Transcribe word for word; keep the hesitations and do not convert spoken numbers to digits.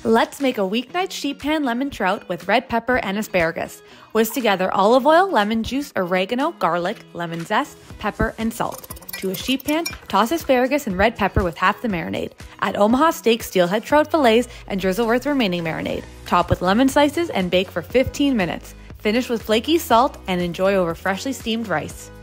Let's make a weeknight sheet pan lemon trout with red pepper and asparagus. Whisk together olive oil, lemon juice, oregano, garlic, lemon zest, pepper, and salt. To a sheet pan, toss asparagus and red pepper with half the marinade. Add Omaha steak, steelhead trout fillets, and drizzle with remaining marinade. Top with lemon slices and bake for fifteen minutes. Finish with flaky salt and enjoy over freshly steamed rice.